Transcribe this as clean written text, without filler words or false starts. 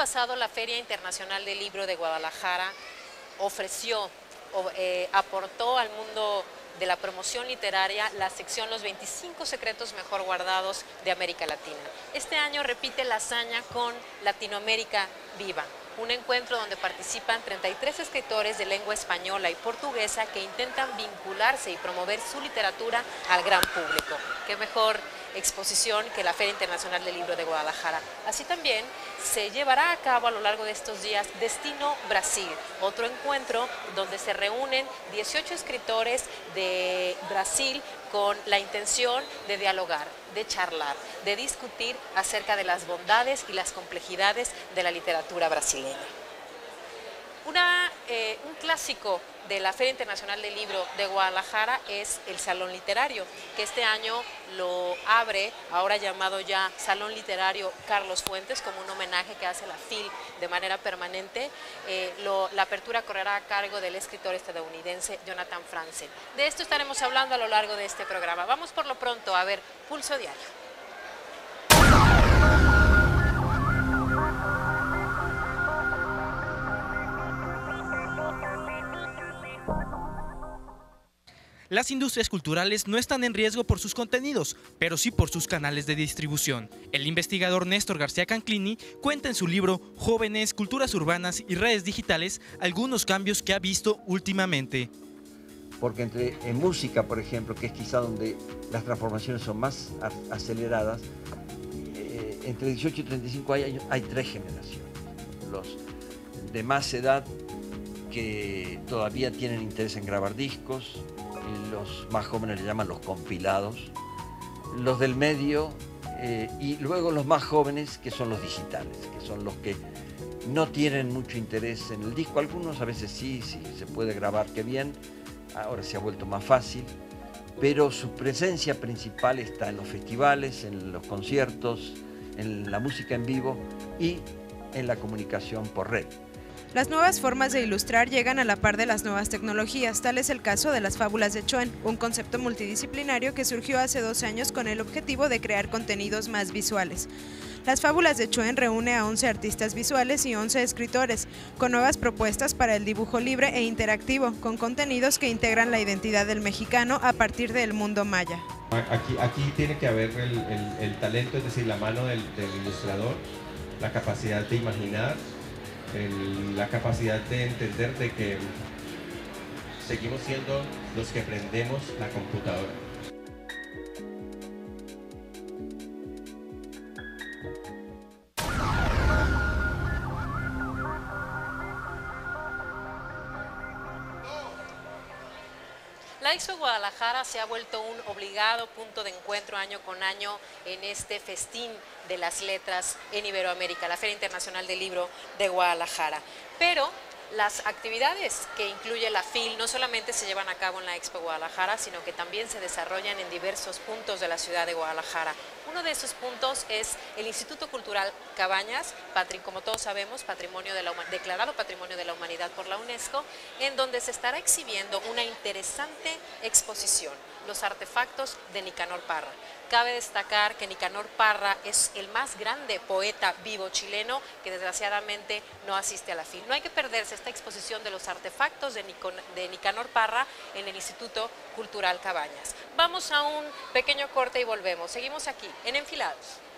pasado la Feria Internacional del Libro de Guadalajara aportó al mundo de la promoción literaria la sección Los 25 secretos mejor guardados de América Latina. Este año repite la hazaña con Latinoamérica Viva, un encuentro donde participan 33 escritores de lengua española y portuguesa que intentan vincularse y promover su literatura al gran público. Qué mejor exposición que la Feria Internacional del Libro de Guadalajara. Así también se llevará a cabo a lo largo de estos días Destino Brasil, otro encuentro donde se reúnen 18 escritores de Brasil con la intención de dialogar, de charlar, de discutir acerca de las bondades y las complejidades de la literatura brasileña. Un clásico de la Feria Internacional del Libro de Guadalajara es el Salón Literario, que este año lo abre, ahora llamado ya Salón Literario Carlos Fuentes, como un homenaje que hace la FIL de manera permanente. La apertura correrá a cargo del escritor estadounidense Jonathan Franzen. De esto estaremos hablando a lo largo de este programa. Vamos por lo pronto a ver Pulso Diario. Las industrias culturales no están en riesgo por sus contenidos, pero sí por sus canales de distribución. El investigador Néstor García Canclini cuenta en su libro Jóvenes, Culturas Urbanas y Redes Digitales algunos cambios que ha visto últimamente. Porque en música, por ejemplo, que es quizá donde las transformaciones son más aceleradas, entre 18 y 35 años hay 3 generaciones. Los de más edad que todavía tienen interés en grabar discos, los más jóvenes le llaman los compilados, los del medio y luego los más jóvenes que son los digitales, que son los que no tienen mucho interés en el disco. Algunos a veces sí se puede grabar, qué bien, ahora se ha vuelto más fácil, pero su presencia principal está en los festivales, en los conciertos, en la música en vivo y en la comunicación por red. Las nuevas formas de ilustrar llegan a la par de las nuevas tecnologías, tal es el caso de las fábulas de Choen, un concepto multidisciplinario que surgió hace 2 años con el objetivo de crear contenidos más visuales. Las fábulas de Choen reúne a 11 artistas visuales y 11 escritores, con nuevas propuestas para el dibujo libre e interactivo, con contenidos que integran la identidad del mexicano a partir del mundo maya. Aquí tiene que haber el talento, es decir, la mano del ilustrador, la capacidad de imaginar, la capacidad de entender de que seguimos siendo los que prendemos la computadora. La Expo Guadalajara se ha vuelto un obligado punto de encuentro año con año en este festín de las letras en Iberoamérica, la Feria Internacional del Libro de Guadalajara. Pero las actividades que incluye la FIL no solamente se llevan a cabo en la Expo Guadalajara, sino que también se desarrollan en diversos puntos de la ciudad de Guadalajara. Uno de esos puntos es el Instituto Cultural Cabañas, como todos sabemos, declarado Patrimonio de la Humanidad por la UNESCO, en donde se estará exhibiendo una interesante exposición, los artefactos de Nicanor Parra. Cabe destacar que Nicanor Parra es el más grande poeta vivo chileno que desgraciadamente no asiste a la FIL. No hay que perderse esta exposición de los artefactos de Nicanor Parra en el Instituto Cultural Cabañas. Vamos a un pequeño corte y volvemos. Seguimos aquí en Enfilados.